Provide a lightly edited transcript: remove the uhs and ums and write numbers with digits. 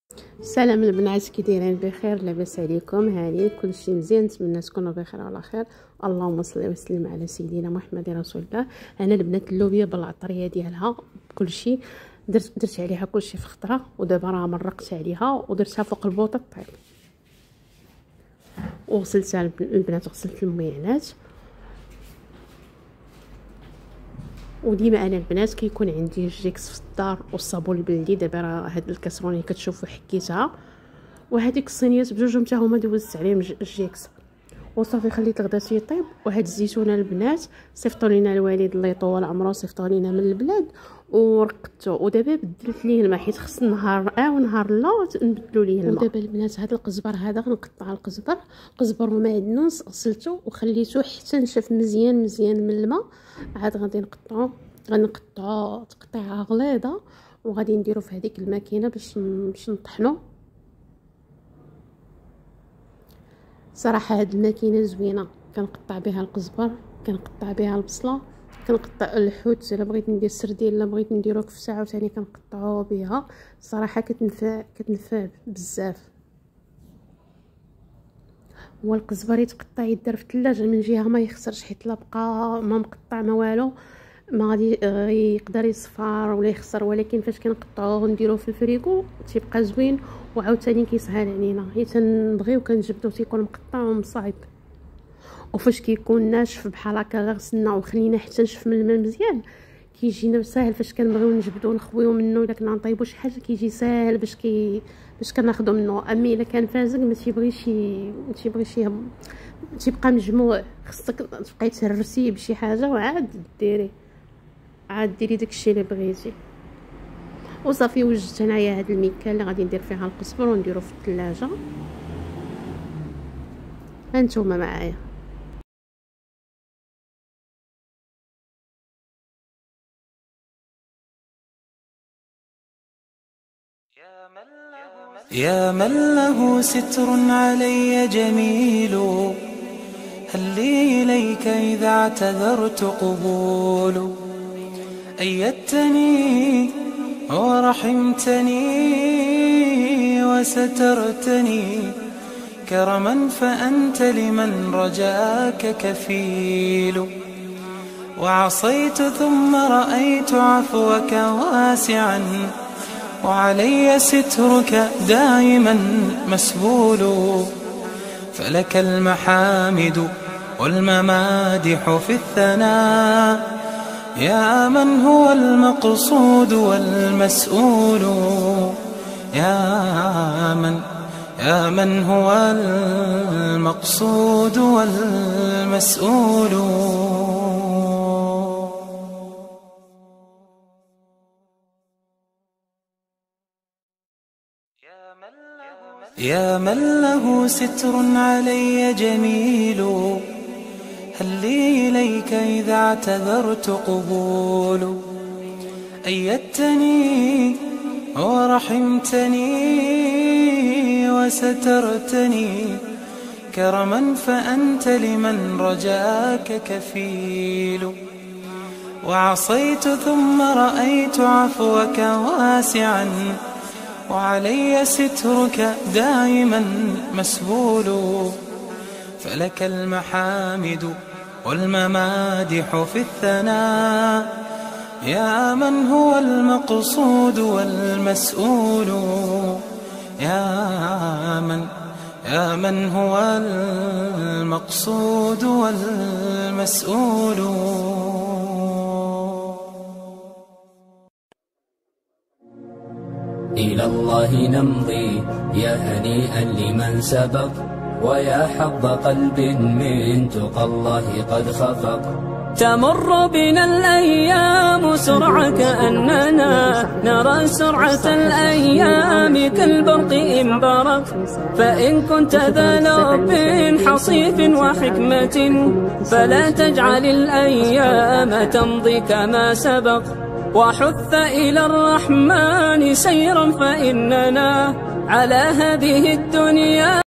سلام البنات، كي دايرين؟ بخير؟ لاباس عليكم؟ هاني كلشي مزيان، نتمنى تكونوا بخير وعلى خير. اللهم صل وسلم على سيدنا محمد رسول الله. انا البنات اللوبيا بالعطريه ديالها كلشي درت عليها كلشي في خضره، ودابا راه مرقت عليها ودرتها فوق البوطه طيب، وغسلتها البنات، غسلت الميانات. وديما انا البنات كيكون عندي الجيكس في الدار والصابون البلدي. دابا راه هاد الكاسروني كتشوفوا حكيتها، وهذيك الصينيات بجوجهم حتى هما دوزت عليهم الجيكس وصافي. خليت الغداء يطيب. وهاد الزيتونه البنات صيفطوا لينا الوالد الله يطول عمره، صيفطوا لينا من البلاد ورقدته. ودابا بدلت ليه الماء حيت خص نهار ونهار لا نبدلوا ليه الماء. ودابا البنات هذا القزبر هذا غنقطع القزبر ومعدنوس، غسلته وخليته حتى نشف مزيان من الماء. عاد غادي غنقطعو تقطيعه غليظه، وغادي نديرو في هذيك الماكينه باش نطحنو. صراحه هاد الماكينه زوينه، كنقطع بها القزبر، كنقطع بها البصله، كنقطع الحوت الا بغيت ندير سردين، الا بغيت نديرو كفته عاوتاني كنقطعوه بها. صراحه كتنفع بزاف. هو القزبر يتقطع يدار في الثلاجه من جهه ما يخسرش، حيت لا بقى ما مقطع ما والو ما غادي يقدر يصفر ولا يخسر. ولكن فاش كنقطعوه ونديروه في الفريغو تيبقى زوين، وعاوتاني كيسهل علينا حيت نبغيو كنجبدو تيكون مقطع ومصايب. وفاش كيكون ناشف بحال هكا غسلنا وخلينا حتى نشف من الماء مزيان كيجينا ساهل. فاش كنبغيو نجبدو نخويو منه الا كنا نطيبو شي حاجه كيجي ساهل باش كناخذو منه. اما الا كان فازق ما تيبغيش تيبقى مجموع، خصك تبقاي تهرسيه بشي حاجه وعاد ديري داكشي اللي بغيتي. وصافي وجدت هنايا هاد الميكه اللي غادي ندير فيها القزبر ونديرو في الثلاجه. هانتوما معايا. يا من له ستر علي جميل، هل لي إليك إذا اعتذرت قبول؟ أيدتني ورحمتني وسترتني كرما، فأنت لمن رجاك كفيل. وعصيت ثم رأيت عفوك واسعا، وعلي سترك دائما مسبول. فلك المحامد والممادح في الثناء، يا من هو المقصود والمسؤول. يا من هو المقصود والمسؤول. يا من له ستر علي جميل، هل لي إليك إذا اعتذرت قبول؟ أيدتني ورحمتني وسترتني كرما، فأنت لمن رجاك كفيل. وعصيت ثم رأيت عفوك واسعا، وعلي سترك دائما مسبول. فلك المحامد والممادح في الثناء، يا من هو المقصود والمسؤول. يا من هو المقصود والمسؤول. إلى الله نمضي يا هنيئا لمن سبق، ويا حظ قلب من تقى الله قد خفق. تمر بنا الأيام سرعة كأننا نرى سرعة الأيام كالبرق إن برق. فإن كنت ذا لب حصيف وحكمة، فلا تجعل الأيام تمضي كما سبق. وحث إلى الرحمن سيرا، فإننا على هذه الدنيا